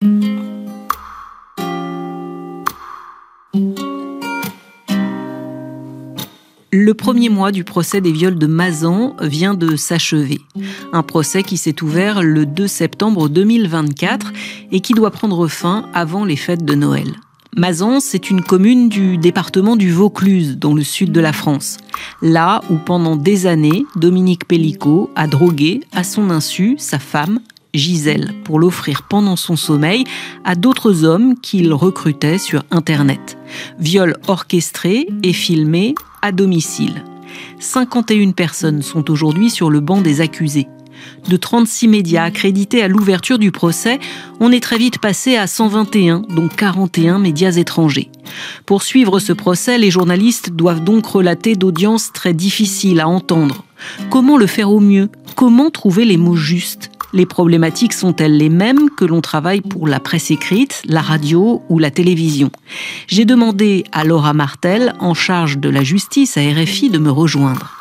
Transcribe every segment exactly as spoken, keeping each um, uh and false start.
Le premier mois du procès des viols de Mazan vient de s'achever. Un procès qui s'est ouvert le deux septembre deux mille vingt-quatre et qui doit prendre fin avant les fêtes de Noël. Mazan, c'est une commune du département du Vaucluse, dans le sud de la France. Là où pendant des années, Dominique Pellicot a drogué, à son insu, sa femme, Gisèle, pour l'offrir pendant son sommeil à d'autres hommes qu'il recrutait sur Internet. Viol orchestré et filmé à domicile. cinquante et une personnes sont aujourd'hui sur le banc des accusés. De trente-six médias accrédités à l'ouverture du procès, on est très vite passé à cent vingt et un, dont quarante et un médias étrangers. Pour suivre ce procès, les journalistes doivent donc relater d'audiences très difficiles à entendre. Comment le faire au mieux ? Comment trouver les mots justes ? Les problématiques sont-elles les mêmes que l'on travaille pour la presse écrite, la radio ou la télévision ? J'ai demandé à Laura Martel, en charge de la justice à R F I, de me rejoindre.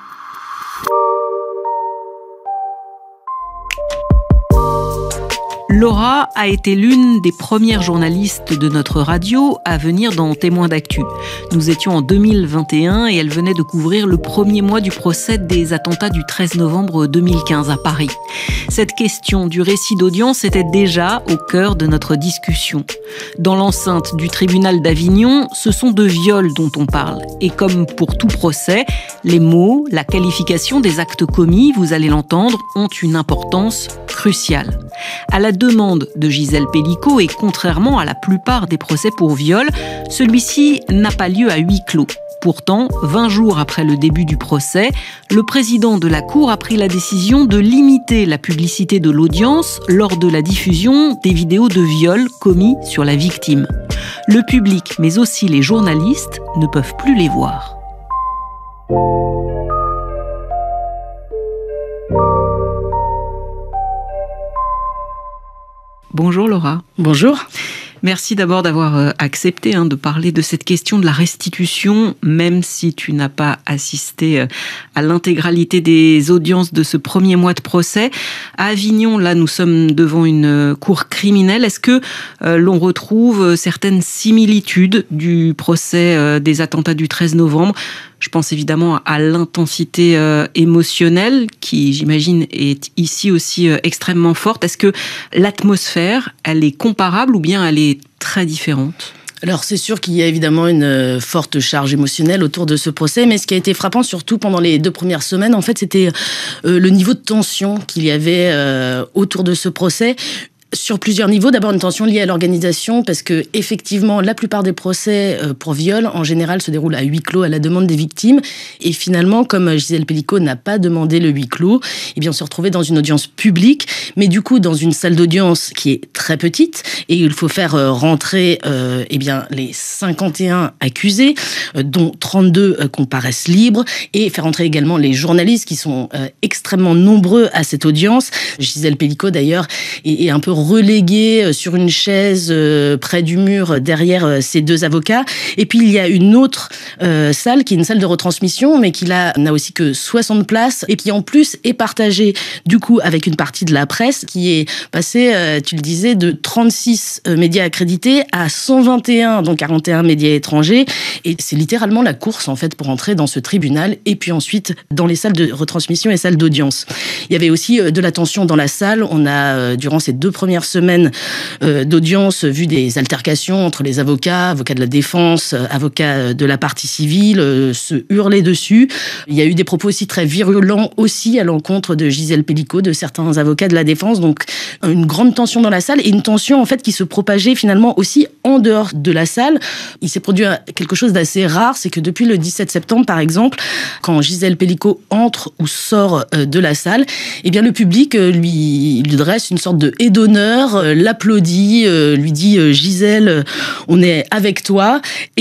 Laura a été l'une des premières journalistes de notre radio à venir dans Témoins d'actu. Nous étions en deux mille vingt et un et elle venait de couvrir le premier mois du procès des attentats du treize novembre deux mille quinze à Paris. Cette question du récit d'audience était déjà au cœur de notre discussion. Dans l'enceinte du tribunal d'Avignon, ce sont de viols dont on parle. Et comme pour tout procès, les mots, la qualification des actes commis, vous allez l'entendre, ont une importance cruciale. À la demande de Gisèle Pellicot et contrairement à la plupart des procès pour viol, celui-ci n'a pas lieu à huis clos. Pourtant, vingt jours après le début du procès, le président de la Cour a pris la décision de limiter la publicité de l'audience lors de la diffusion des vidéos de viol commis sur la victime. Le public, mais aussi les journalistes, ne peuvent plus les voir. Bonjour Laura. Bonjour. Merci d'abord d'avoir accepté hein, de parler de cette question de la restitution, même si tu n'as pas assisté à l'intégralité des audiences de ce premier mois de procès. À Avignon, là, nous sommes devant une cour criminelle. Est-ce que euh, l'on retrouve certaines similitudes du procès euh, des attentats du treize novembre ? Je pense évidemment à l'intensité euh, émotionnelle qui, j'imagine, est ici aussi euh, extrêmement forte. Est-ce que l'atmosphère, elle est comparable ou bien elle est très différente ? Alors c'est sûr qu'il y a évidemment une forte charge émotionnelle autour de ce procès, mais ce qui a été frappant surtout pendant les deux premières semaines, en fait, c'était euh, le niveau de tension qu'il y avait euh, autour de ce procès. Sur plusieurs niveaux. D'abord, une tension liée à l'organisation, parce que effectivement, la plupart des procès pour viol, en général, se déroulent à huis clos à la demande des victimes. Et finalement, comme Gisèle Pellicot n'a pas demandé le huis clos, eh bien, on se retrouvait dans une audience publique, mais du coup, dans une salle d'audience qui est très petite, et il faut faire rentrer euh, eh bien, les cinquante et un accusés, euh, dont trente-deux euh, comparaissent libres, et faire rentrer également les journalistes qui sont euh, extrêmement nombreux à cette audience. Gisèle Pellicot, d'ailleurs, est, est un peu relégué sur une chaise euh, près du mur derrière euh, ces deux avocats. Et puis il y a une autre euh, salle qui est une salle de retransmission, mais qui là n'a aussi que soixante places et qui en plus est partagée du coup avec une partie de la presse qui est passée, euh, tu le disais, de trente-six euh, médias accrédités à cent vingt et un, donc quarante et un médias étrangers. Et c'est littéralement la course en fait pour entrer dans ce tribunal et puis ensuite dans les salles de retransmission et salles d'audience. Il y avait aussi euh, de la tension dans la salle. On a euh, durant ces deux premières semaine euh, d'audience, vu des altercations entre les avocats, avocats de la défense, euh, avocats de la partie civile, euh, se hurler dessus. Il y a eu des propos aussi très virulents aussi à l'encontre de Gisèle Pellicot, de certains avocats de la défense. Donc une grande tension dans la salle et une tension en fait qui se propageait finalement aussi en dehors de la salle. Il s'est produit quelque chose d'assez rare, c'est que depuis le dix-sept septembre par exemple, quand Gisèle Pellicot entre ou sort euh, de la salle, eh bien le public euh, lui, lui dresse une sorte de haie d'honneur, l'applaudit, lui dit « Gisèle, on est avec toi ». Et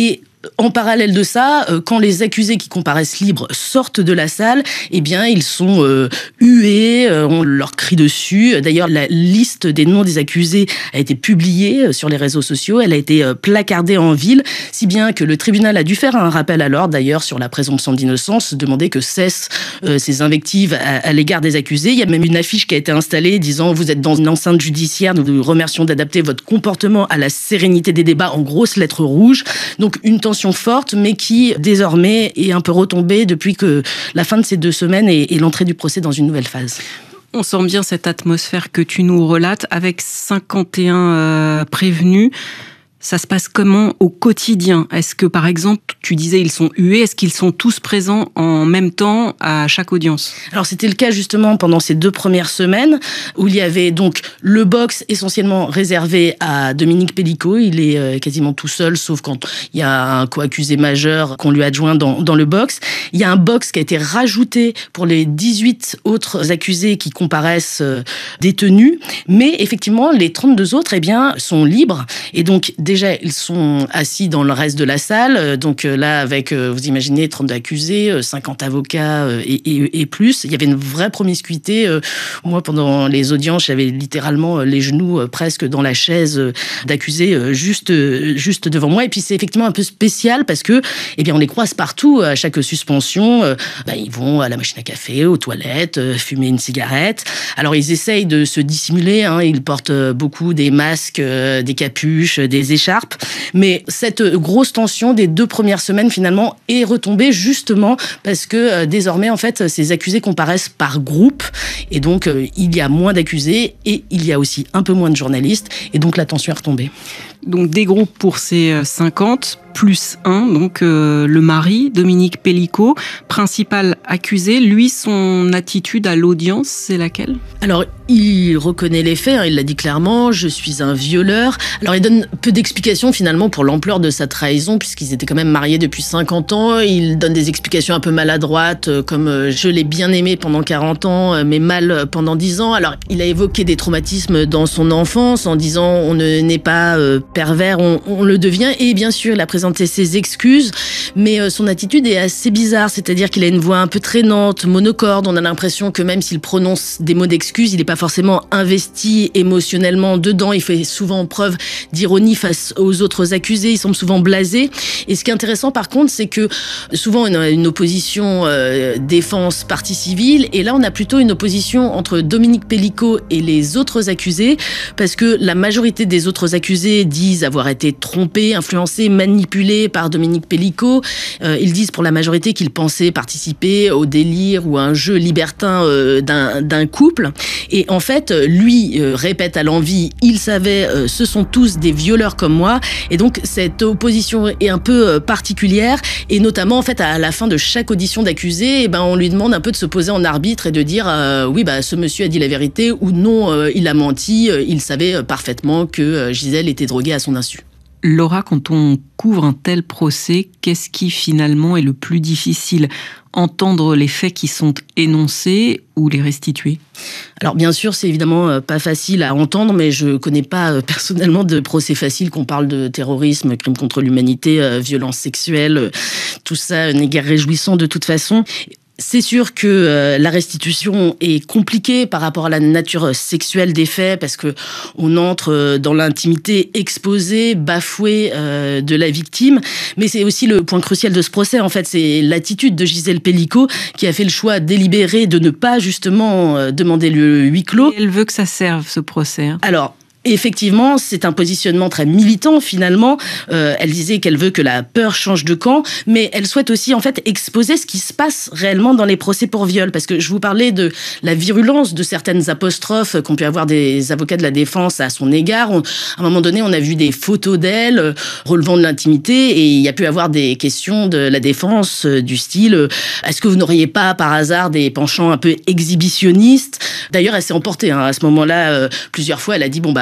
en parallèle de ça, euh, quand les accusés qui comparaissent libres sortent de la salle, eh bien, ils sont euh, hués, euh, on leur crie dessus. D'ailleurs, la liste des noms des accusés a été publiée euh, sur les réseaux sociaux. Elle a été euh, placardée en ville, si bien que le tribunal a dû faire un rappel à l'ordre, d'ailleurs, sur la présomption d'innocence, demander que cessent euh, ces invectives à, à l'égard des accusés. Il y a même une affiche qui a été installée disant « Vous êtes dans une enceinte judiciaire, nous vous remercions d'adapter votre comportement à la sérénité des débats » en grosses lettres rouges. Donc, une tension forte, mais qui, désormais, est un peu retombée depuis que la fin de ces deux semaines et, et l'entrée du procès dans une nouvelle phase. On sent bien cette atmosphère que tu nous relates, avec cinquante et un euh, prévenus. Ça se passe comment au quotidien? Est-ce que, par exemple, tu disais ils sont hués, est-ce qu'ils sont tous présents en même temps à chaque audience? Alors, c'était le cas justement pendant ces deux premières semaines, où il y avait donc le box essentiellement réservé à Dominique Pellicot. Il est euh, quasiment tout seul, sauf quand il y a un co-accusé majeur qu'on lui adjoint dans, dans le box. Il y a un box qui a été rajouté pour les dix-huit autres accusés qui comparaissent euh, détenus. Mais effectivement, les trente-deux autres, eh bien, sont libres. Et donc, déjà, ils sont assis dans le reste de la salle. Donc là, avec, vous imaginez, trente accusés, cinquante avocats et, et, et plus. Il y avait une vraie promiscuité. Moi, pendant les audiences, j'avais littéralement les genoux presque dans la chaise d'accusés juste, juste devant moi. Et puis, c'est effectivement un peu spécial parce que, eh bien, on les croise partout. À chaque suspension, ben, ils vont à la machine à café, aux toilettes, fumer une cigarette. Alors, ils essayent de se dissimuler. Hein. Ils portent beaucoup des masques, des capuches, des écharpes. Mais cette grosse tension des deux premières semaines, finalement, est retombée justement parce que euh, désormais, en fait, ces accusés comparaissent par groupe. Et donc, euh, il y a moins d'accusés et il y a aussi un peu moins de journalistes. Et donc, la tension est retombée. Donc, des groupes pour ces cinquante, plus un, donc euh, le mari, Dominique Pellicot, principal accusé. Lui, son attitude à l'audience, c'est laquelle? Alors, il reconnaît les faits, hein, il l'a dit clairement, je suis un violeur. Alors, il donne peu d'explications finalement pour l'ampleur de sa trahison, puisqu'ils étaient quand même mariés depuis cinquante ans. Il donne des explications un peu maladroites, comme euh, je l'ai bien aimé pendant quarante ans, mais mal pendant dix ans. Alors, il a évoqué des traumatismes dans son enfance en disant on ne n'est pas euh, pervers, on, on le devient. Et bien sûr, il a présenté ses excuses, mais euh, son attitude est assez bizarre, c'est-à-dire qu'il a une voix un peu traînante, monocorde. On a l'impression que même s'il prononce des mots d'excuses, il n'est pas forcément investi émotionnellement dedans. Il fait souvent preuve d'ironie face aux autres accusés. Il semble souvent blasé. Et ce qui est intéressant, par contre, c'est que souvent on a une opposition euh, défense partie civile, et là on a plutôt une opposition entre Dominique Pellicot et les autres accusés, parce que la majorité des autres accusés disent avoir été trompés, influencés, manipulés par Dominique Pellicot. Euh, ils disent pour la majorité qu'ils pensaient participer au délire ou à un jeu libertin euh, d'un, d'un couple. Et en fait, lui euh, répète à l'envi, il savait, euh, ce sont tous des violeurs comme moi. Et donc, cette opposition est un peu euh, particulière. Et notamment, en fait, à la fin de chaque audition d'accusé, eh ben, on lui demande un peu de se poser en arbitre et de dire, euh, oui, bah, ce monsieur a dit la vérité, ou non, euh, il a menti. Euh, il savait euh, parfaitement que euh, Gisèle était droguée à son insu. Laura, quand on couvre un tel procès, qu'est-ce qui finalement est le plus difficile? Entendre les faits qui sont énoncés ou les restituer? Alors bien sûr, c'est évidemment pas facile à entendre, mais je connais pas personnellement de procès facile, qu'on parle de terrorisme, crime contre l'humanité, violence sexuelle, tout ça n'est guère réjouissant de toute façon. C'est sûr que euh, la restitution est compliquée par rapport à la nature sexuelle des faits, parce que on entre dans l'intimité exposée, bafouée euh, de la victime. Mais c'est aussi le point crucial de ce procès. En fait, c'est l'attitude de Gisèle Pellicot qui a fait le choix délibéré de ne pas justement euh, demander le huis clos. Et elle veut que ça serve, ce procès. Hein. Alors. Effectivement, c'est un positionnement très militant finalement. Euh, elle disait qu'elle veut que la peur change de camp, mais elle souhaite aussi en fait exposer ce qui se passe réellement dans les procès pour viol. Parce que je vous parlais de la virulence de certaines apostrophes qu'ont pu avoir des avocats de la défense à son égard. On, à un moment donné, on a vu des photos d'elle euh, relevant de l'intimité, et il y a pu avoir des questions de la défense euh, du style euh, est-ce que vous n'auriez pas par hasard des penchants un peu exhibitionnistes? D'ailleurs, elle s'est emportée hein, à ce moment-là. Euh, plusieurs fois, elle a dit bon bah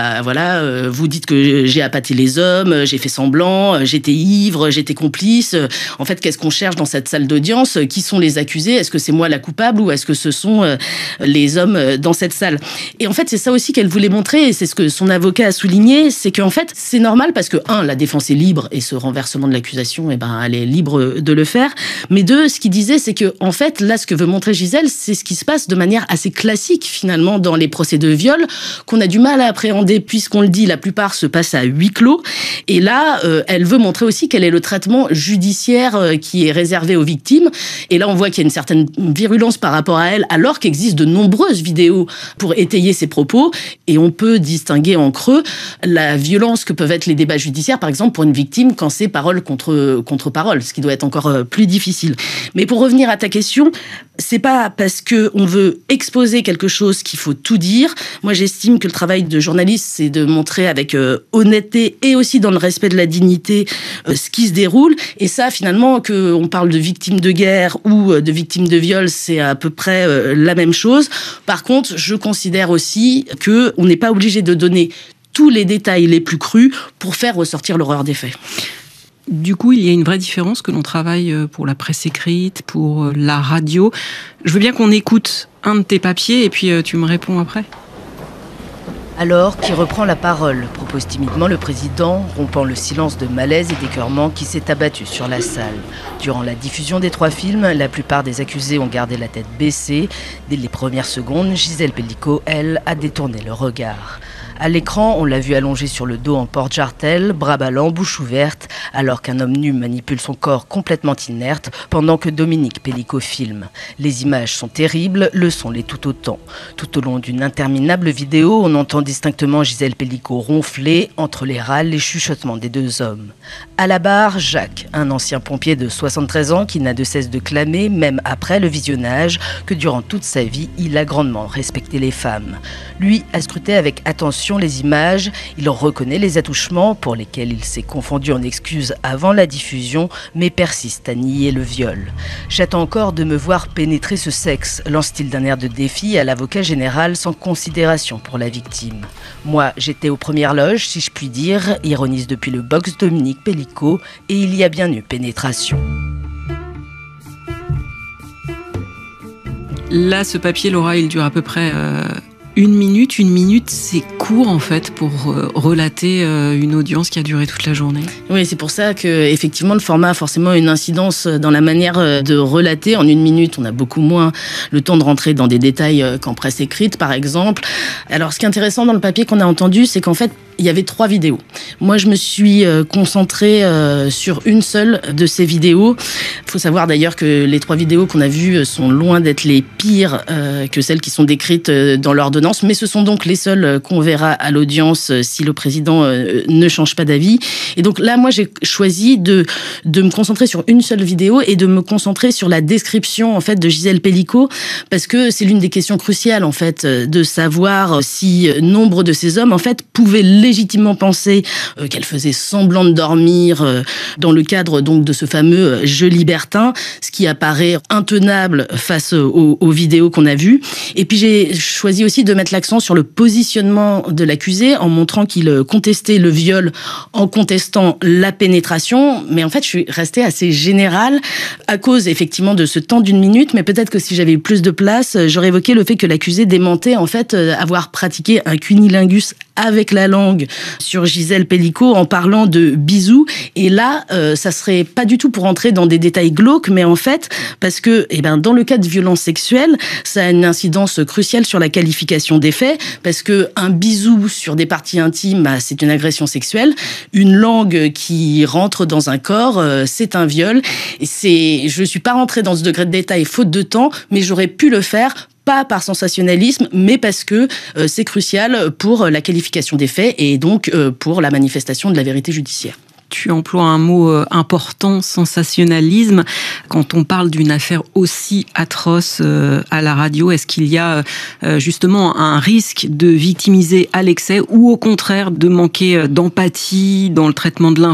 bah voilà, euh, vous dites que j'ai appâté les hommes, j'ai fait semblant, j'étais ivre, j'étais complice. En fait, qu'est-ce qu'on cherche dans cette salle d'audience? Qui sont les accusés? Est-ce que c'est moi la coupable ou est-ce que ce sont euh, les hommes dans cette salle? Et en fait, c'est ça aussi qu'elle voulait montrer, et c'est ce que son avocat a souligné, c'est qu'en fait, c'est normal parce que, un, la défense est libre et ce renversement de l'accusation, eh ben, elle est libre de le faire. Mais deux, ce qu'il disait, c'est que, en fait, là, ce que veut montrer Gisèle, c'est ce qui se passe de manière assez classique, finalement, dans les procès de viol, qu'on a du mal à appréhender, puisqu'on le dit, la plupart se passent à huis clos. Et là, euh, elle veut montrer aussi quel est le traitement judiciaire euh, qui est réservé aux victimes. Et là, on voit qu'il y a une certaine virulence par rapport à elle, alors qu'existent de nombreuses vidéos pour étayer ses propos. Et on peut distinguer en creux la violence que peuvent être les débats judiciaires, par exemple, pour une victime, quand c'est parole contre, contre parole, ce qui doit être encore plus difficile. Mais pour revenir à ta question, c'est pas parce que on veut exposer quelque chose qu'il faut tout dire. Moi, j'estime que le travail de journaliste, c'est de montrer avec euh, honnêteté et aussi dans le respect de la dignité euh, ce qui se déroule. Et ça, finalement, qu'on parle de victimes de guerre ou euh, de victimes de viol, c'est à peu près euh, la même chose. Par contre, je considère aussi que on n'est pas obligé de donner tous les détails les plus crus pour faire ressortir l'horreur des faits. Du coup, il y a une vraie différence que l'on travaille pour la presse écrite, pour la radio. Je veux bien qu'on écoute un de tes papiers et puis tu me réponds après. Alors, qui reprend la parole, propose timidement le président, rompant le silence de malaise et d'écœurement qui s'est abattu sur la salle. Durant la diffusion des trois films, la plupart des accusés ont gardé la tête baissée. Dès les premières secondes, Gisèle Pellicot, elle, a détourné le regard. À l'écran, on l'a vu allongé sur le dos en porte-jartel, bras ballants, bouche ouverte, alors qu'un homme nu manipule son corps complètement inerte pendant que Dominique Pellicot filme. Les images sont terribles, le son l'est tout autant. Tout au long d'une interminable vidéo, on entend distinctement Gisèle Pellicot ronfler entre les râles et chuchotements des deux hommes. À la barre, Jacques, un ancien pompier de soixante-treize ans qui n'a de cesse de clamer, même après le visionnage, que durant toute sa vie, il a grandement respecté les femmes. Lui a scruté avec attention les images, il reconnaît les attouchements pour lesquels il s'est confondu en excuses avant la diffusion, mais persiste à nier le viol. J'attends encore de me voir pénétrer ce sexe, lance-t-il d'un air de défi à l'avocat général sans considération pour la victime. Moi, j'étais aux premières loges, si je puis dire, ironise depuis le box Dominique Pellicot, et il y a bien eu pénétration. Là, ce papier, Laura, il dure à peu près... Euh... Une minute, une minute, c'est court en fait pour euh, relater euh, une audience qui a duré toute la journée. Oui, c'est pour ça que effectivement le format a forcément une incidence dans la manière de relater. En une minute, on a beaucoup moins le temps de rentrer dans des détails qu'en presse écrite, par exemple. Alors, ce qui est intéressant dans le papier qu'on a entendu, c'est qu'en fait, il y avait trois vidéos. Moi, je me suis concentrée sur une seule de ces vidéos. Il faut savoir d'ailleurs que les trois vidéos qu'on a vues sont loin d'être les pires que celles qui sont décrites dans l'ordonnance, mais ce sont donc les seules qu'on verra à l'audience si le président ne change pas d'avis. Et donc là, moi, j'ai choisi de, de me concentrer sur une seule vidéo et de me concentrer sur la description en fait de Gisèle Pellicot, parce que c'est l'une des questions cruciales en fait, de savoir si nombre de ces hommes en fait pouvaient légitimement penser euh, qu'elle faisait semblant de dormir euh, dans le cadre donc de ce fameux jeu libertin, ce qui apparaît intenable face aux, aux vidéos qu'on a vues. Et puis j'ai choisi aussi de mettre l'accent sur le positionnement de l'accusé en montrant qu'il contestait le viol en contestant la pénétration. Mais en fait, je suis restée assez générale à cause effectivement de ce temps d'une minute. Mais peut-être que si j'avais eu plus de place, j'aurais évoqué le fait que l'accusé démentait en fait avoir pratiqué un cunilingus avec la langue sur Gisèle Pellicot en parlant de bisous. Et là, euh, ça serait pas du tout pour entrer dans des détails glauques, mais en fait, parce que eh ben, dans le cas de violence sexuelle, ça a une incidence cruciale sur la qualification des faits, parce que un bisou sur des parties intimes, bah, c'est une agression sexuelle. Une langue qui rentre dans un corps, euh, c'est un viol. Et c'est, je suis pas rentrée dans ce degré de détail faute de temps, mais j'aurais pu le faire pas par sensationnalisme, mais parce que euh, c'est crucial pour la qualification des faits et donc euh, pour la manifestation de la vérité judiciaire. Tu emploies un mot important, sensationnalisme. Quand on parle d'une affaire aussi atroce à la radio, est-ce qu'il y a justement un risque de victimiser à l'excès ou au contraire de manquer d'empathie dans le traitement de l'info ?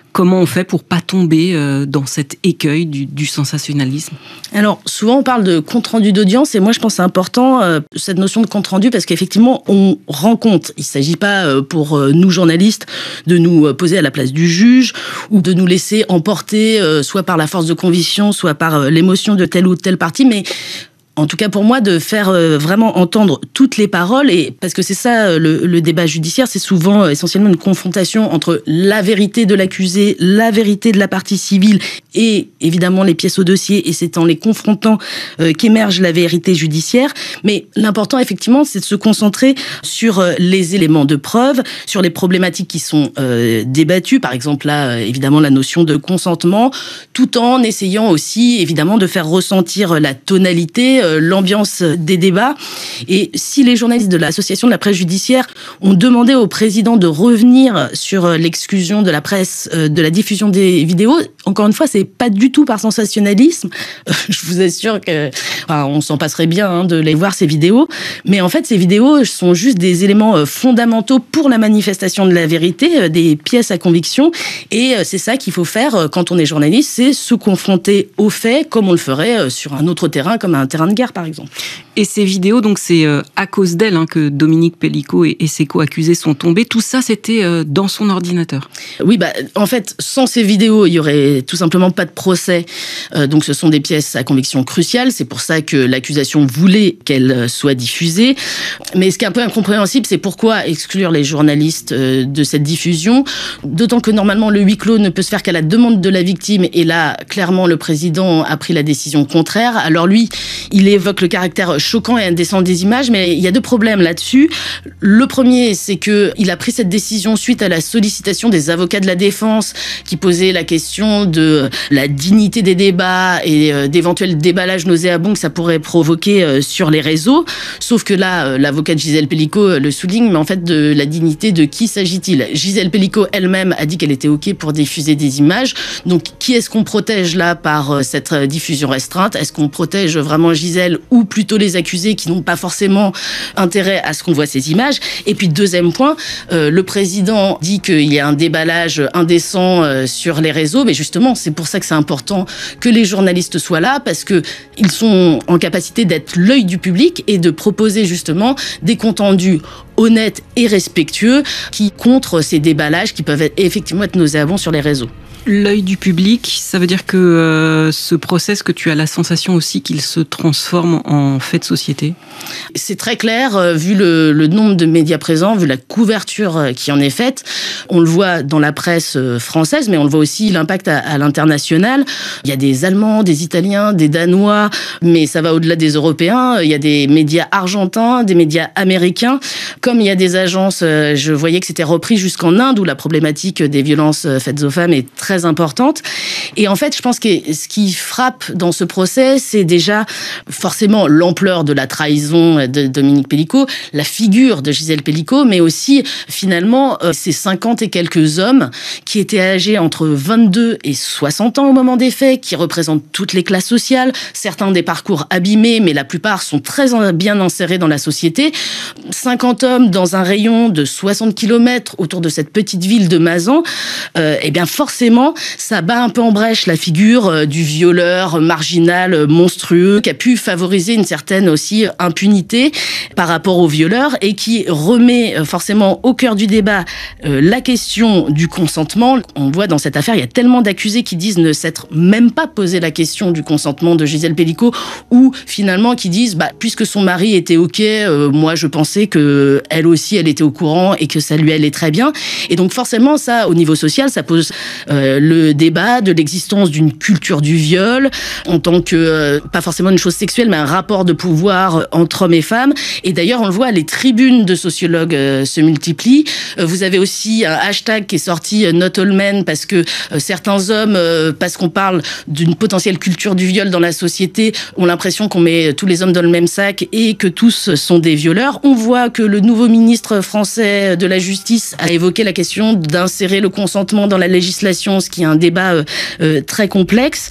Comment on fait pour pas tomber euh, dans cet écueil du, du sensationnalisme ? Alors, souvent, on parle de compte-rendu d'audience, et moi, je pense que c'est important, euh, cette notion de compte-rendu, parce qu'effectivement, on rend compte. Il ne s'agit pas, euh, pour euh, nous, journalistes, de nous euh, poser à la place du juge, ou de nous laisser emporter, euh, soit par la force de conviction, soit par euh, l'émotion de telle ou telle partie, mais en tout cas pour moi, de faire euh, vraiment entendre toutes les paroles, et parce que c'est ça euh, le, le débat judiciaire, c'est souvent euh, essentiellement une confrontation entre la vérité de l'accusé, la vérité de la partie civile et évidemment les pièces au dossier, et c'est en les confrontant euh, qu'émerge la vérité judiciaire. Mais l'important effectivement, c'est de se concentrer sur euh, les éléments de preuve, sur les problématiques qui sont euh, débattues, par exemple là, euh, évidemment la notion de consentement, tout en essayant aussi évidemment de faire ressentir la tonalité, euh, l'ambiance des débats. Et si les journalistes de l'association de la presse judiciaire ont demandé au président de revenir sur l'exclusion de la presse, de la diffusion des vidéos, encore une fois, c'est pas du tout par sensationnalisme. Je vous assure que, enfin, on s'en passerait bien hein, de les voir ces vidéos. Mais en fait, ces vidéos sont juste des éléments fondamentaux pour la manifestation de la vérité, des pièces à conviction. Et c'est ça qu'il faut faire quand on est journaliste, c'est se confronter aux faits comme on le ferait sur un autre terrain, comme un terrain de guerre, par exemple. Et ces vidéos, donc c'est euh, à cause d'elles hein, que Dominique Pellicot et, et ses co-accusés sont tombés. Tout ça, c'était euh, dans son ordinateur. Oui, bah, en fait, sans ces vidéos, il y aurait tout simplement pas de procès. Euh, donc, ce sont des pièces à conviction cruciales. C'est pour ça que l'accusation voulait qu'elles soient diffusées. Mais ce qui est un peu incompréhensible, c'est pourquoi exclure les journalistes euh, de cette diffusion. D'autant que normalement, le huis clos ne peut se faire qu'à la demande de la victime. Et là, clairement, le président a pris la décision contraire. Alors lui, il évoque le caractère choquant et indécent des images, mais il y a deux problèmes là-dessus. Le premier, c'est que il a pris cette décision suite à la sollicitation des avocats de la défense qui posaient la question de la dignité des débats et euh, d'éventuels déballages nauséabonds que ça pourrait provoquer euh, sur les réseaux. Sauf que là, euh, l'avocate Gisèle Pellicot euh, le souligne, mais en fait, de la dignité de qui s'agit-il ? Gisèle Pellicot elle-même a dit qu'elle était OK pour diffuser des images. Donc, qui est-ce qu'on protège là par euh, cette euh, diffusion restreinte ? Est-ce qu'on protège vraiment Gisèle ou plutôt les accusés qui n'ont pas forcément intérêt à ce qu'on voit ces images ? Et puis, deuxième point, euh, le président dit qu'il y a un déballage indécent euh, sur les réseaux, mais justement, c'est pour ça que c'est important que les journalistes soient là, parce que ils sont en capacité d'être l'œil du public et de proposer justement des comptes rendus honnêtes et respectueux qui contrent ces déballages qui peuvent être, effectivement être nauséabonds sur les réseaux. L'œil du public, ça veut dire que euh, ce procès, est-ce que tu as la sensation aussi qu'il se transforme en fait de société ? C'est très clair, euh, vu le, le nombre de médias présents, vu la couverture euh, qui en est faite. On le voit dans la presse euh, française, mais on le voit aussi l'impact à, à l'international. Il y a des Allemands, des Italiens, des Danois, mais ça va au-delà des Européens. Il y a des médias argentins, des médias américains. Comme il y a des agences, euh, je voyais que c'était repris jusqu'en Inde, où la problématique des violences faites aux femmes est très importante. Et en fait, je pense que ce qui frappe dans ce procès, c'est déjà forcément l'ampleur de la trahison de Dominique Pellicot, la figure de Gisèle Pellicot, mais aussi finalement euh, ces cinquante et quelques hommes qui étaient âgés entre vingt-deux et soixante ans au moment des faits, qui représentent toutes les classes sociales, certains ont des parcours abîmés, mais la plupart sont très bien insérés dans la société. cinquante hommes dans un rayon de soixante kilomètres autour de cette petite ville de Mazan, euh, eh bien forcément, ça bat un peu en brèche la figure du violeur marginal, monstrueux, qui a pu favoriser une certaine aussi impunité par rapport au violeur et qui remet forcément au cœur du débat la question du consentement. On voit dans cette affaire, il y a tellement d'accusés qui disent ne s'être même pas posé la question du consentement de Gisèle Pellicot, ou finalement qui disent bah, puisque son mari était OK, euh, moi je pensais que elle aussi elle était au courant et que ça lui allait très bien. Et donc forcément ça, au niveau social, ça pose euh, le débat de l'existence d'une culture du viol en tant que, euh, pas forcément une chose sexuelle, mais un rapport de pouvoir entre hommes et femmes. Et d'ailleurs, on le voit, les tribunes de sociologues euh, se multiplient. Euh, vous avez aussi un hashtag qui est sorti, euh, Not All Men, parce que euh, certains hommes, euh, parce qu'on parle d'une potentielle culture du viol dans la société, ont l'impression qu'on met tous les hommes dans le même sac et que tous sont des violeurs. On voit que le nouveau ministre français de la Justice a évoqué la question d'insérer le consentement dans la législation, ce qui est un débat euh, euh, très complexe.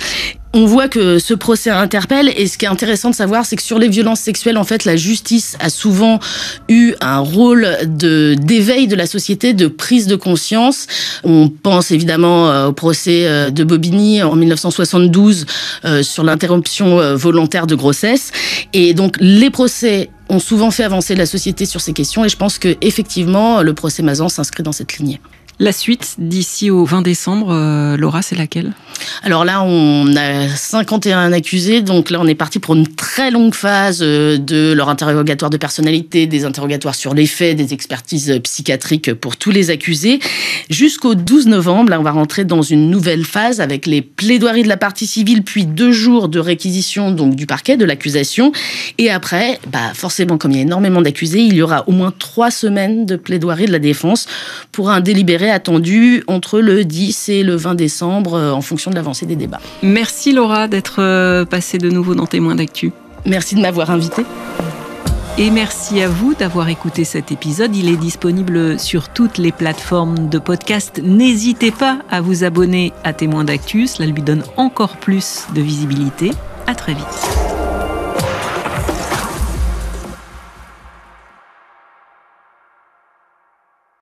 On voit que ce procès interpelle, et ce qui est intéressant de savoir, c'est que sur les violences sexuelles, en fait, la justice a souvent eu un rôle de, d'éveil de la société, de prise de conscience. On pense évidemment au procès de Bobigny en dix-neuf cent soixante-douze euh, sur l'interruption volontaire de grossesse. Et donc, les procès ont souvent fait avancer la société sur ces questions, et je pense que effectivement, le procès Mazan s'inscrit dans cette lignée. La suite, d'ici au vingt décembre, euh, Laura, c'est laquelle ? Alors là, on a cinquante et un accusés, donc là, on est parti pour une très longue phase de leur interrogatoire de personnalité, des interrogatoires sur les faits, des expertises psychiatriques pour tous les accusés. Jusqu'au douze novembre, là, on va rentrer dans une nouvelle phase avec les plaidoiries de la partie civile, puis deux jours de réquisition donc du parquet, de l'accusation. Et après, bah, forcément, comme il y a énormément d'accusés, il y aura au moins trois semaines de plaidoirie de la défense pour un délibéré attendu entre le dix et le vingt décembre en fonction de l'avancée des débats. Merci Laura d'être passée de nouveau dans Témoins d'actu. Merci de m'avoir invitée. Et merci à vous d'avoir écouté cet épisode. Il est disponible sur toutes les plateformes de podcast. N'hésitez pas à vous abonner à Témoins d'actu. Cela lui donne encore plus de visibilité. À très vite.